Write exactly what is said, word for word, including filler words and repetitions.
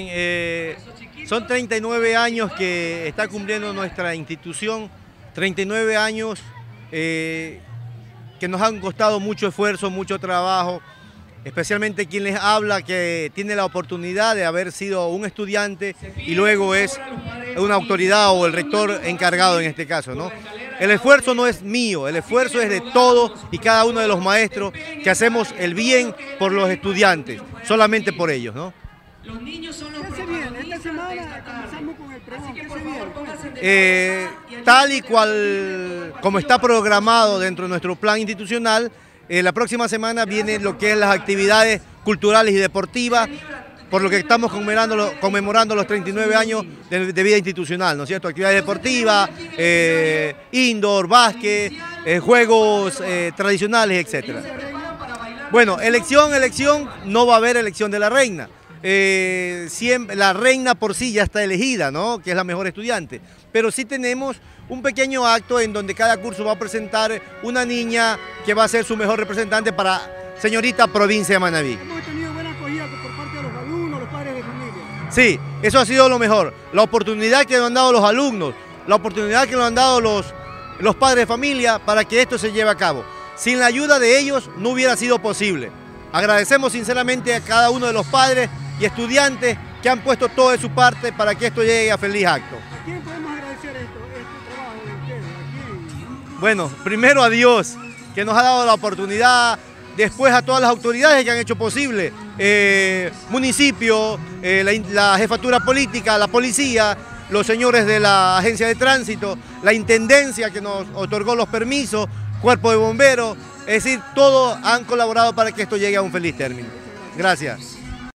Eh, son treinta y nueve años que está cumpliendo nuestra institución, treinta y nueve años eh, que nos han costado mucho esfuerzo, mucho trabajo, especialmente quien les habla que tiene la oportunidad de haber sido un estudiante y luego es una autoridad o el rector encargado en este caso, ¿no? El esfuerzo no es mío, el esfuerzo es de todos y cada uno de los maestros que hacemos el bien por los estudiantes, solamente por ellos, ¿no? Los niños son los protagonistas. Esta semana comenzamos con el pregón. ¿Qué se viene? Eh, tal y cual como está programado dentro de nuestro plan institucional, eh, la próxima semana vienen lo que es las actividades culturales y deportivas, por lo que estamos conmemorando, conmemorando los treinta y nueve años de, de vida institucional, ¿no es cierto? Actividades deportivas, eh, indoor, básquet, eh, juegos eh, tradicionales, etcétera. Bueno, elección, elección, no va a haber elección de la reina. Eh, siempre, la reina por sí ya está elegida, ¿no? Que es la mejor estudiante, pero sí tenemos un pequeño acto en donde cada curso va a presentar una niña que va a ser su mejor representante para señorita provincia de Manabí. Hemos tenido buena acogida por parte de los alumnos, los padres de familia. Sí, eso ha sido lo mejor, la oportunidad que nos han dado los alumnos, la oportunidad que nos han dado los, los padres de familia para que esto se lleve a cabo. Sin la ayuda de ellos no hubiera sido posible. Agradecemos sinceramente a cada uno de los padres y estudiantes que han puesto todo de su parte para que esto llegue a feliz acto. ¿A quién podemos agradecer esto, este trabajo de ustedes? ¿A quién? Bueno, primero a Dios, que nos ha dado la oportunidad, después a todas las autoridades que han hecho posible, eh, municipio, eh, la, la jefatura política, la policía, los señores de la agencia de tránsito, la intendencia que nos otorgó los permisos, cuerpo de bomberos, es decir, todos han colaborado para que esto llegue a un feliz término. Gracias.